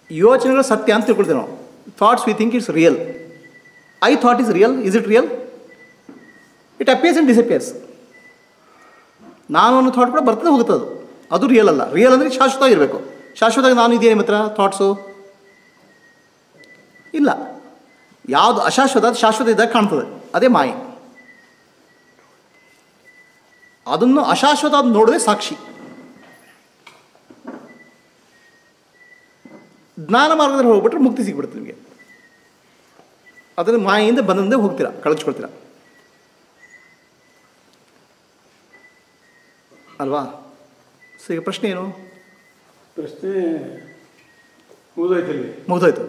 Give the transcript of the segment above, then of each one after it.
ಯೋಚನೆಗಳು ಸತ್ಯ ಅಂತ ತಿಳ್ಕೊಳ್ತೀವಿ ನಾವು. Thoughts we think it's real. I thought is real. Is it real? It appears and disappears. ನಾನು ಅನ್ನೋ ಥಾಟ್ ಕೂಡ ಬರ್ತದೆ ಹೋಗ್ತದೆ. ಅದು ರಿಯಲ್ ಅಲ್ಲ. ರಿಯಲ್ ಅಂದರೆ ಶಾಶ್ವತ ಇರಬೇಕು. ಶಾಶ್ವತವಾಗಿ ನಾನು ಇದೆಯೇ ನಿಮ್ಮ ಹತ್ರ ಥಾಟ್ಸು ಇಲ್ಲ. ಯಾವುದು ಅಶಾಶ್ವತ ಅದು ಶಾಶ್ವತ ಇದ್ದಾಗ ಕಾಣ್ತದೆ, ಅದೇ ಮಾಯೆ. ಅದನ್ನು ಅಶಾಶ್ವತ ಅದು ನೋಡದೆ ಸಾಕ್ಷಿ. ಜ್ಞಾನ ಮಾರ್ಗದಲ್ಲಿ ಹೋಗ್ಬಿಟ್ರೆ ಮುಕ್ತಿ ಸಿಗ್ಬಿಡುತ್ತೆ ನಿಮಗೆ. ಅದನ್ನು ಮಾಯೆಯಿಂದ ಬಂದಂದೇ ಹೋಗ್ತೀರಾ, ಕಳಿಸ್ಕೊಳ್ತೀರಾ ಅಲ್ವಾ? ಸೊ ಈಗ ಪ್ರಶ್ನೆ ಏನು? ಪ್ರಶ್ನೆ ಮುಗಿದೋಯ್ತು.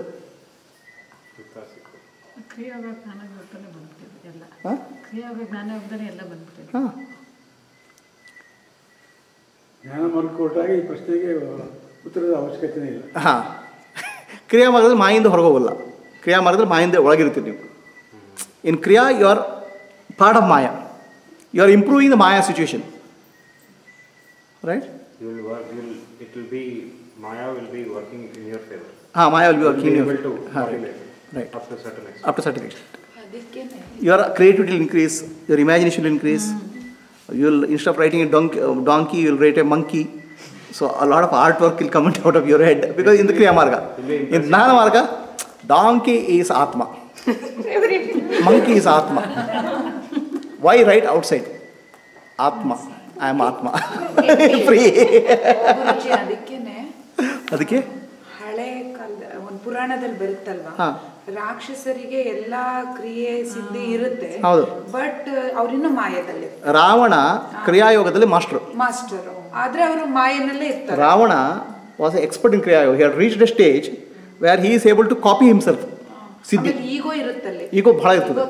ಜ್ಞಾನ ಮಾರ್ಗ ಕೊಟ್ಟಾಗ ಈ ಪ್ರಶ್ನೆಗೆ ಉತ್ತರದ ಅವಶ್ಯಕತೆ ಇಲ್ಲ. ಹಾಂ, ಕ್ರಿಯಾ ಮಾರ್ಗದಲ್ಲಿ ಮಾಯಿಂದ ಹೊರಗೆ ಹೋಗಲ್ಲ. ಕ್ರಿಯಾ ಮಾರ್ಗದಲ್ಲಿ ಮಾಯಿಂದ ಒಳಗಿರ್ತೀರಿ ನೀವು. In kriya you are part of maya. You are improving the maya situation, right? It will be, Maya will be working in your favor. Maya will be working in your favor. Right. Up to certain extent. Up to certain extent. Your creativity will increase, your imagination will increase. You will, instead of writing a donkey, you will write a monkey. So a lot of artwork will come out of your head because in the Kriya Marga. In Jnana Marga, donkey is Atma. Monkey is Atma. Why write outside? Atma. I am Atma. Free. ಅದಕ್ಕೆ ಹಳೆ ಕಾಲದ ಒಂದು ಪುರಾಣದಲ್ಲಿ ಬರುತ್ತಲ್ವಾ, ರಾಕ್ಷಸರಿಗೆ ಎಲ್ಲಾ ಕ್ರಿಯೆ ಸಿದ್ಧಿ ಇರುತ್ತೆ, but ಅವರಿನ್ನೂ ಮಾಯದಲ್ಲಿ. ರಾವಣ ಕ್ರಿಯಾಯೋಗದಲ್ಲಿ ಮಾಸ್ಟರ್, ಆದ್ರೆ ಅವರು ಮಾಯನಲ್ಲೇ ಇರ್ತಾರೆ. Ravana was expert in Kriya Yoga. He had reached a stage where he is able to copy himself. ಸಿದ್ಧಿ, ಈಗೋ ಇರುತ್ತಲ್ಲಿ, ಈಗೋ ಬಹಳ ಇರ್ತದೆ.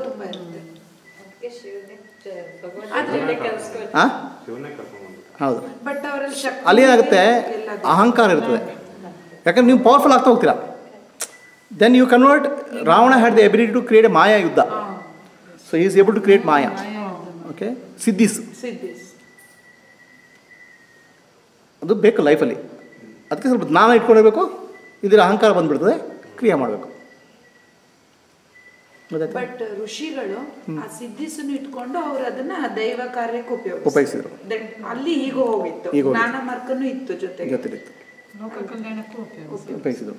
ಹೌದು, ಅಲ್ಲಿ ಏನಾಗುತ್ತೆ, ಅಹಂಕಾರ ಇರ್ತದೆ. ಯಾಕಂದ್ರೆ ನೀವು ಪವರ್ಫುಲ್ ಆಗ್ತಾ ಹೋಗ್ತೀರಾ. Then you convert. Ravana had the ability to create maya yuddha. So is able to create maya. Okay, siddhis ಅದು ಬೇಕು ಲೈಫಲ್ಲಿ. ಅದಕ್ಕೆ ಸ್ವಲ್ಪ ಜ್ಞಾನ ಇಟ್ಕೊಂಡಿರಬೇಕು. ಇದರ ಅಹಂಕಾರ ಬಂದ್ಬಿಡ್ತದೆ, ಕ್ರಿಯೆ ಮಾಡಬೇಕು. ಬಟ್ ಋಷಿಗಳು ಆ ಸಿದ್ಧಿಸನ್ನು ಇಟ್ಕೊಂಡು ಅವರು ಅದನ್ನ ದೈವ ಕಾರ್ಯಕ್ಕೆ ಉಪಯೋಗಿಸಿದ್ರು. ಅಲ್ಲಿ ಈಗೋ ಹೋಗಿತ್ತು, ಜ್ಞಾನ ಮಾರ್ಗನೂ ಇತ್ತು ಜೊತೆಗೆ ಉಪಯೋಗಿಸಿದ್ರು.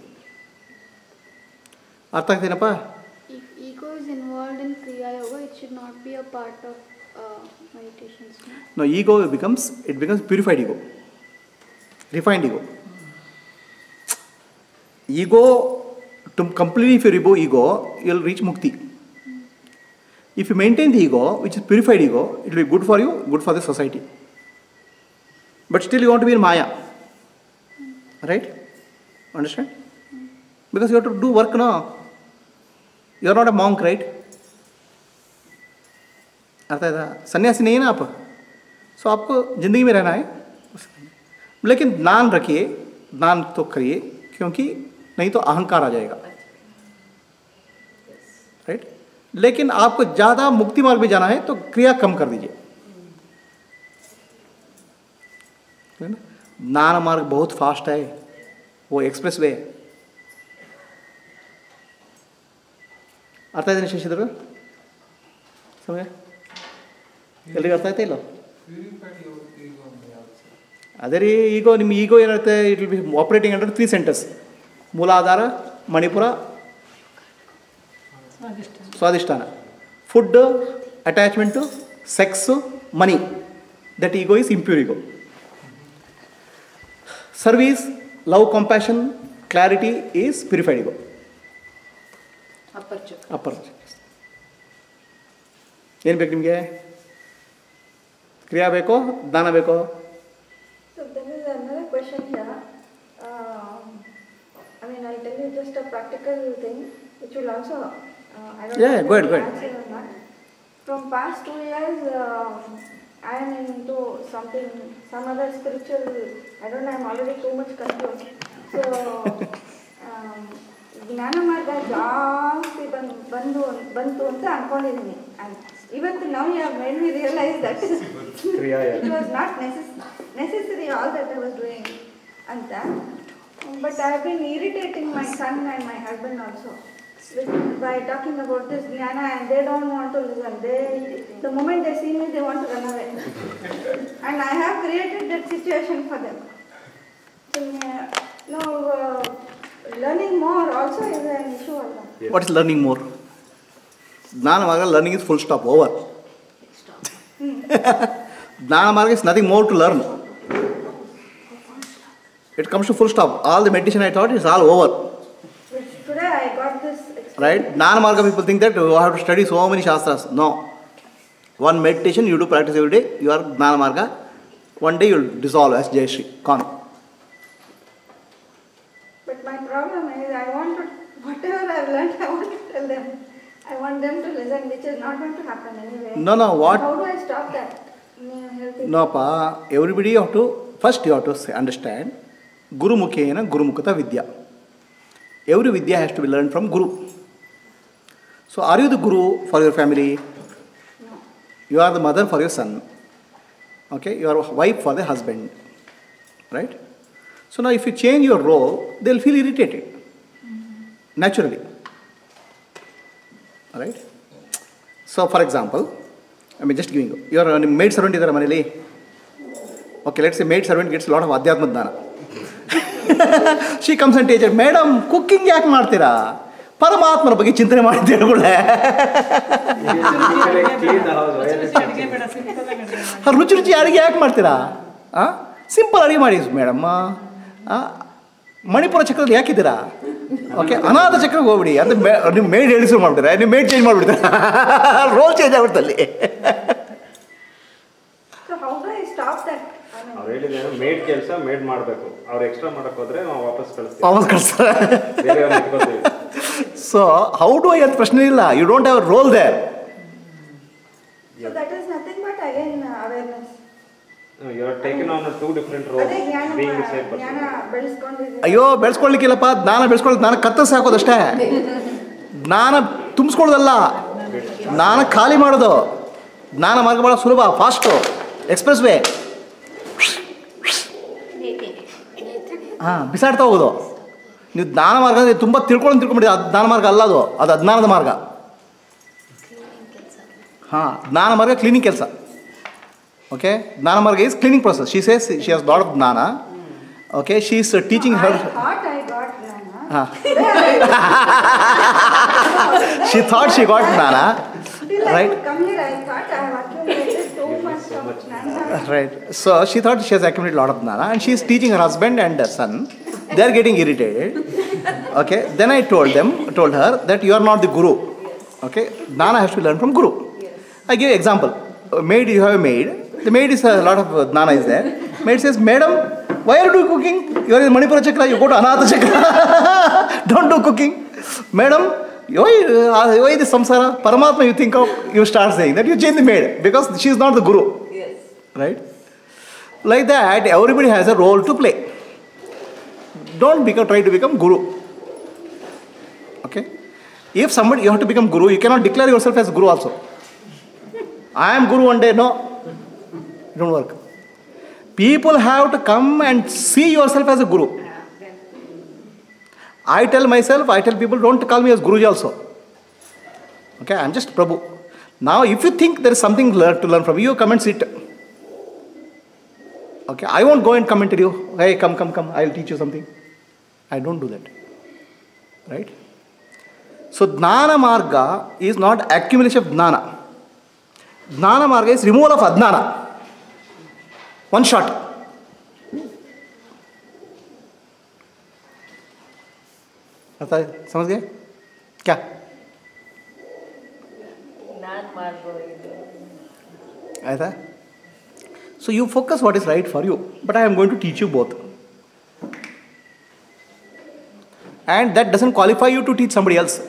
ಅರ್ಥ ಆಗ್ತೇನಪ್ಪ? If ego is involved in Kriya Yoga, it should not be a part of meditations. No, ego becomes purified ego, refined ego. Ego, to completely if you remove ego, you will reach mukti. If you maintain the ego, which is purified ego, it will be good for you, good for the society. But still you want to be in Maya. Right? Understand? Because you have to do work now. You are not a monk, right? अर्थ है? सन्यासी नहीं है ना आप. सो आपको ज़िंदगी में रहना है, लेकिन ज्ञान रखिए, ज्ञान तो करिए, क्योंकि नहीं तो अहंकार आ जाएगा. राइट? लेकिन आपको ज़्यादा मुक्ति मार्ग में जाना है तो क्रिया कम कर दीजिए. ज्ञान मार्ग बहुत फास्ट है, वो एक्सप्रेस वे है. ಅರ್ಥ ಆಯ್ತು ಶಶಿಧರ? ಸಮಯ ಎಲ್ರಿಗೂ ಅರ್ಥ ಆಯ್ತಾ ಇಲ್ಲ? ಅದೇ ರೀ, ಈಗೋ ನಿಮ್ಮ ಈಗೋ ಏನಾಗುತ್ತೆ, it will be operating under 3 centres: Muladhara, Manipura, Swadhisthana. Food, attachment, sex, money. That ego is impure ego. Service, love, compassion, clarity is purified ego. Upper. ಏನು ಬೇಕು ನಿಮಗೆ? ಕ್ರಿಯಾ ಬೇಕೋ, ದಾನ ಬೇಕೋ? So there is another question here. I mean, I'll tell you just a practical thing, which will also. I don't know. Go ahead. From past 2 years, I am into some other spiritual. I don't know. I'm already too much confused. So. ಜ್ಞಾನ ಮಾರ್ಗ ಜಾಸ್ತಿ ಬಂತು ಅಂತ ಅನ್ಕೊಂಡಿದ್ದೀನಿ. ಇವತ್ತು ನಾವು you have made me realise that it was not necessary all that I was doing ಅಂತ. But I have been irritating my son and my husband also by talking about this jnana, and they don't want to listen. The moment they see me, they want to run away. And I have created that situation for them. So, learning more also is an issue also. Yes. What is learning more? Jnana Marga, learning is full stop, over. Jnana Marga is nothing more to learn. It comes to full stop. All the meditation I taught is all over. Today I got this experience. Right? Jnana Marga people think that you have to study so many shastras. No. One meditation you do practice every day, you are Jnana Marga. One day you will dissolve as Jayashree. Gone. But my problem is I want to, whatever I've learned, I want to tell them. I want them to listen, which is not going to happen anyway. No, what? How do I stop that? No, pa. Everybody you have to understand. Guru Mukhena Guru Mukhata Vidya. Every Vidya has to be learned from Guru. So, are you the Guru for your family? No. You are the mother for your son. Okay? You are a wife for the husband. Right? So, now if you change your role, they will feel irritated. Naturally. Alright? So, for example, I mean, just giving you. Your maid servant is there, Manili. Okay, let's say maid servant gets a lot of Adhyatma Dana. She comes and teaches, Madam, cooking yak martira. Paramatma bagi chintane martira kule. Her ruchi arige yak martira. Simple arige maris, madam. Manipura chakra yakidira. Okay, another chakra go bidi. And the maid edition martira. And the maid change martira. Role change avatali. So how do I stop that? really maid ಕೆಲಸ maid ಮಾಡಬೇಕು ಅವರು extra ಮಾಡಕ್ಕೆ ಹೋದ್ರೆ ನಾವು ವಾಪಸ್ ಕಳಿಸ್ತಾರೆ ಬೇರೆ ಅವ್ರನ್ನ ಇಟ್ಕೋತೀವಿ. So how do I get ಪ್ರಶ್ನೆ ಇಲ್ಲ, you don't have a role there. So that is nothing but again awareness. No, you are taken on two different roles being the same person. ಜ್ಞಾನ ಬೆಳೆಸ್ಕೊಂಡಿದ್ದೀವಿ. ಅಯ್ಯೋ ಬೆಳೆಸ್ಕೊಳ್ಳಿಕ್ಕಿಲ್ಲಪ್ಪ, ಜ್ಞಾನ ಬೆಳೆಸ್ಕೊಳ್ಳೋದು ಜ್ಞಾನ ಕತ್ತರಿಸಿ ಹಾಕೋದಷ್ಟೇ, ಜ್ಞಾನ ತುಂಬಿಸ್ಕೊಳ್ಳೋದಲ್ಲ, ಜ್ಞಾನ ಖಾಲಿ ಮಾಡೋದು. ಜ್ಞಾನ ಮಾರ್ಗ ಭಾಳ ಸುಲಭ, ಫಾಸ್ಟು, ಎಕ್ಸ್ಪ್ರೆಸ್ ವೇ. ಹಾಂ, ಬಿಸಾಡ್ತಾ ಹೋಗೋದು. ನೀವು ಜ್ಞಾನ ಮಾರ್ಗ ಅಂದರೆ ತುಂಬ ತಿಳ್ಕೊಂಡ್ಬಿಡಿ, ಅದು ಜ್ಞಾನ ಮಾರ್ಗ ಅಲ್ಲ, ಅದು ಅಜ್ಞಾನದ ಮಾರ್ಗ. ಹಾಂ, ಜ್ಞಾನ ಮಾರ್ಗ ಕ್ಲೀನಿಂಗ್ ಕೆಲಸ. Okay, Jnana Marga is cleaning process. She says she has a lot of Jnana. Okay, she is teaching her. I thought I got Jnana. She thought she got Jnana. Right? Come here, I thought I have accumulated too much of Jnana. Right. So she thought she has accumulated a lot of Jnana, and she is teaching her husband and her son. They are getting irritated. Okay. Then I told her that you are not the guru. Okay. Jnana has to be learned from guru. I give you example. Maid, you have a maid. The maid is a lot of Jnana is there. Maid says, Madam, why are you doing cooking? You are in Manipura Chakra, you go to Anatha Chakra. Don't do cooking. Madam, why this samsara? Paramatma you think of, you start saying that you change the maid because she is not the guru. Yes. Right? Like that, everybody has a role to play. Don't try to become guru. Okay? If somebody, you have to become guru, you cannot declare yourself as guru also. I am guru one day, no. It don't work. People have to come and see yourself as a guru. I tell people, don't call me as Guruji also. Okay, I am just Prabhu. Now, if you think there is something to learn from you, come and sit. Okay, I won't go and come and tell you, hey, come, I will teach you something. I don't do that. Right? So, Jnana Marga is not accumulation of Jnana. Jnana Marga is removal of Ajnana. One shot. आता है, समझ गए क्या? ऐसा? So you focus what is right for you, but I am going to teach you both. And that doesn't qualify you to teach somebody else.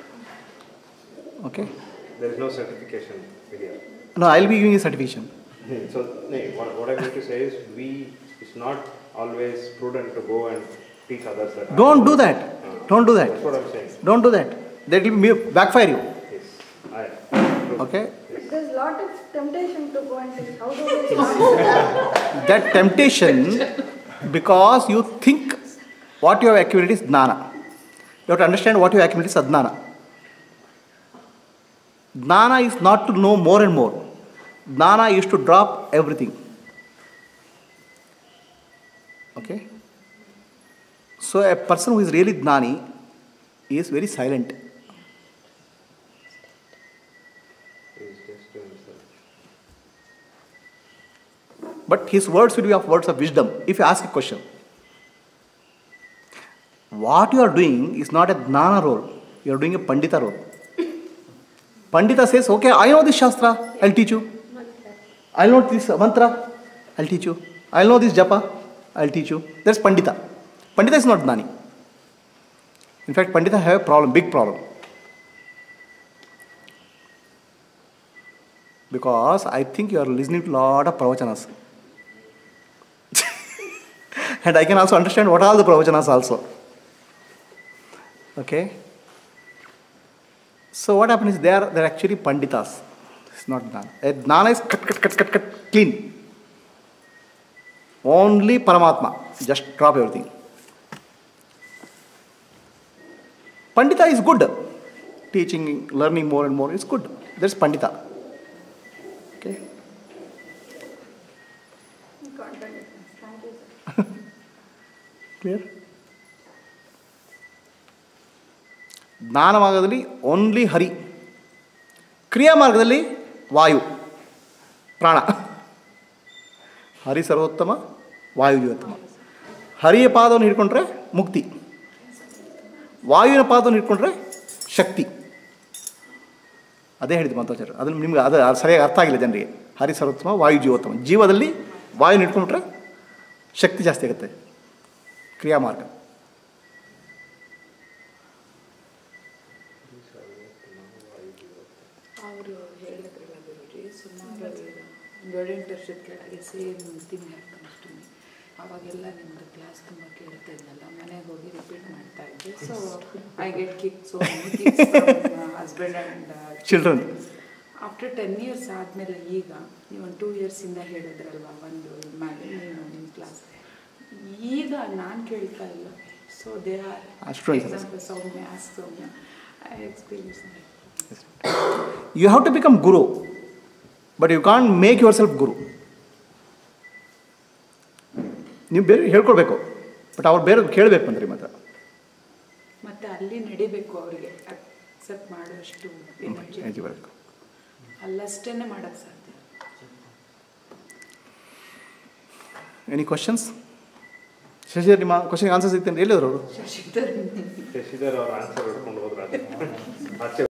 Okay? There is no certification here. No, I will be giving you certification. So, what I mean to say is, it's not always prudent to go and teach others that. Don't do that. Don't do that. That's what I'm saying. Don't do that. That will backfire you. Yes. Okay? There's a lot of temptation to go and teach. How do we stop that? That temptation, because you think What you have accumulated is Jnana. You have to understand what you have accumulated is Adnana. Jnana is not to know more and more. Jnana is to drop everything. Okay? So a person who is really Jnani is very silent. He is just to himself. But his words will be of words of wisdom. If you ask a question, what you are doing is not a Jnana role. You are doing a Pandita role. Pandita says, okay, I know this Shastra, I'll teach you. I'll know this mantra, I'll teach you. I'll know this japa, I'll teach you. That's Pandita. Pandita is not Jnani. In fact, Pandita have a problem, big problem. Because I think you are listening to a lot of pravachananas. And I can also understand what are the pravachananas also. Okay? So what happens is they're actually Panditas. It's not Jnana. Jnana is cut, clean. Only Paramatma. Just drop everything. Pandita is good. Teaching, learning more and more is good. There's Pandita. Okay? Thank you, sir. Clear? ಜ್ಞಾನ ಮಾರ್ಗದಲ್ಲಿ only ಹರಿ, ಕ್ರಿಯಾ ಮಾರ್ಗದಲ್ಲಿ ವಾಯು ಪ್ರಾಣ. ಹರಿ ಸರ್ವೋತ್ತಮ, ವಾಯು ಜೀವೋತ್ತಮ. ಹರಿಯ ಪಾದವನ್ನು ಹಿಡ್ಕೊಂಡ್ರೆ ಮುಕ್ತಿ, ವಾಯುವಿನ ಪಾದವನ್ನು ಹಿಡ್ಕೊಂಡ್ರೆ ಶಕ್ತಿ. ಅದೇ ಹೇಳಿದ್ದು ಮಧ್ವಾಚಾರ್ಯರು. ಅದನ್ನು ನಿಮ್ಗೆ ಅದು ಸರಿಯಾಗಿ ಅರ್ಥ ಆಗಿಲ್ಲ ಜನರಿಗೆ. ಹರಿ ಸರ್ವೋತ್ತಮ, ವಾಯು ಜೀವೋತ್ತಮ. ಜೀವದಲ್ಲಿ ವಾಯುನ ಹಿಡ್ಕೊಂಡ್ರೆ ಶಕ್ತಿ ಜಾಸ್ತಿ ಆಗುತ್ತೆ. ಕ್ರಿಯಾ ಮಾರ್ಗ. ಅವರು ಹೇಳಿದ್ರಲ್ಲ ಗುರುಜಿ, ಸುಮಾರು 7-8 ವರ್ಷದ ಕೆಳಗೆ ಸೇಮ್ ಥಿಂಗ್ ಹೇಳ್ತಾನೆ. ಅವಾಗೆಲ್ಲ ನಿಮ್ಮದು ಕ್ಲಾಸ್ ತುಂಬ ಕೇಳ್ತಾ ಇದ್ನಲ್ಲ, ಮನೆಗೆ ಹೋಗಿ ರಿಪೀಟ್ ಮಾಡ್ತಾ ಇದ್ದೆ. So I get kick so husband and children. After 10 years ಆದಮೇಲೆ ಈಗ ನೀವು ಒಂದು 2 yearsಯಿಂದ ಹೇಳಿದ್ರಲ್ವ ಒಂದು ಮಾಡಿ ನೀವು ನಿಮ್ಮ ಕ್ಲಾಸ್, ಈಗ ನಾನು ಕೇಳ್ತಾ ಇಲ್ಲ. So they are example Soumya, Soumya, I experience. You have to become guru, but you can't make yourself guru. ನೀವು ಬೇರೆ ಹೇಳ್ಕೊಳ್ಬೇಕು, ಬಟ್ ಅವ್ರು ಬೇರೆ ಕೇಳಬೇಕು ಅಂದ್ರೆ ಮಾತ್ರ. ಮತ್ತೆ ಅಲ್ಲಿ ನಡಿಬೇಕು, ಅವರಿಗೆ ಅಕ್ಸೆಪ್ಟ್ ಮಾಡುವಷ್ಟು ಎನರ್ಜಿ ಬರಬೇಕು. ಅಲ್ಲಷ್ಟೇನೆ ಮಾಡೋಕ್ಕೆ ಸಾಧ್ಯ. Any questions? ಶಶಿಧರ್, ನಿಮ್ಮ ಕ್ವಶನ್ಗೆ ಆನ್ಸರ್ ಸಿಗ್ತೇನೆ. ಎಲ್ಲಿದ್ರು ಅವರು? ಶಶಿಧರ್ ಶಶಿಧರ್ ಅವ್ರ ಆನ್ಸರ್ ಹಿಡ್ಕೊಂಡು ಹೋದ್ರೆ